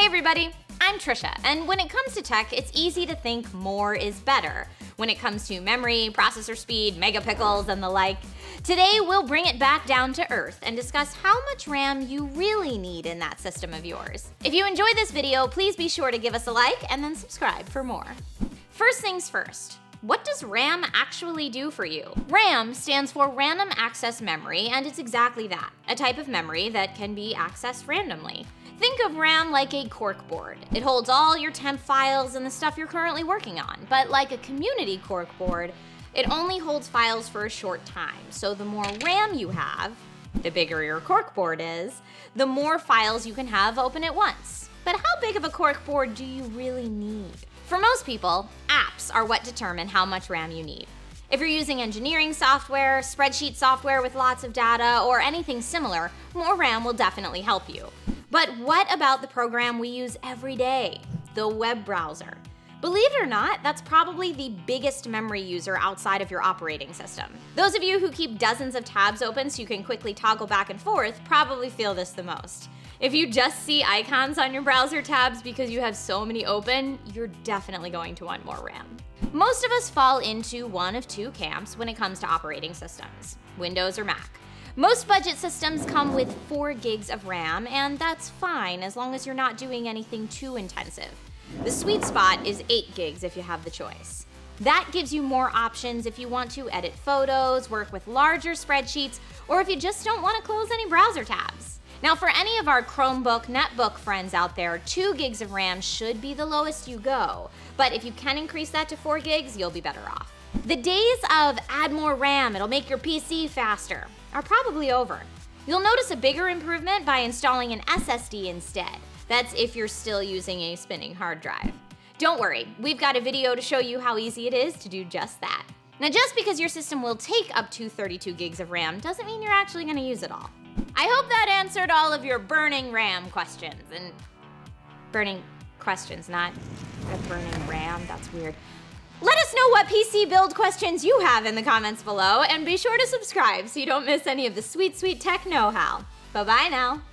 Hey everybody, I'm Trisha, and when it comes to tech, it's easy to think more is better. When it comes to memory, processor speed, megapixels, and the like. Today, we'll bring it back down to earth and discuss how much RAM you really need in that system of yours. If you enjoyed this video, please be sure to give us a like and then subscribe for more. First things first. What does RAM actually do for you? RAM stands for Random Access Memory, and it's exactly that, a type of memory that can be accessed randomly. Think of RAM like a corkboard. It holds all your temp files and the stuff you're currently working on, but like a community corkboard, it only holds files for a short time. So the more RAM you have, the bigger your corkboard is, the more files you can have open at once. But how big of a corkboard do you really need? For most people, apps are what determine how much RAM you need. If you're using engineering software, spreadsheet software with lots of data, or anything similar, more RAM will definitely help you. But what about the program we use every day, the web browser? Believe it or not, that's probably the biggest memory user outside of your operating system. Those of you who keep dozens of tabs open so you can quickly toggle back and forth probably feel this the most. If you just see icons on your browser tabs because you have so many open, you're definitely going to want more RAM. Most of us fall into one of two camps when it comes to operating systems, Windows or Mac. Most budget systems come with 4 gigs of RAM, and that's fine as long as you're not doing anything too intensive. The sweet spot is 8 gigs if you have the choice. That gives you more options if you want to edit photos, work with larger spreadsheets, or if you just don't want to close any browser tabs. Now for any of our Chromebook, netbook friends out there, 2 gigs of RAM should be the lowest you go. But if you can increase that to 4 gigs, you'll be better off. The days of add more RAM, it'll make your PC faster, are probably over. You'll notice a bigger improvement by installing an SSD instead. That's if you're still using a spinning hard drive. Don't worry, we've got a video to show you how easy it is to do just that. Now just because your system will take up to 32 gigs of RAM doesn't mean you're actually going to use it all. I hope that answered all of your burning RAM questions. And burning questions, not burning RAM, that's weird. Let us know what PC build questions you have in the comments below, and be sure to subscribe so you don't miss any of the sweet, sweet tech know-how. Bye-bye now.